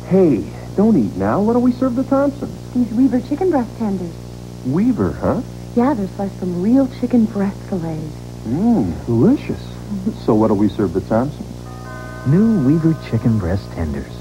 Hey, don't eat now. Why don't we serve the Thompsons? These Weaver chicken breast tenders. Weaver, huh? Yeah, they're sliced from real chicken breast fillets. Delicious. So what'll we serve the Thompsons? New Weaver chicken breast tenders.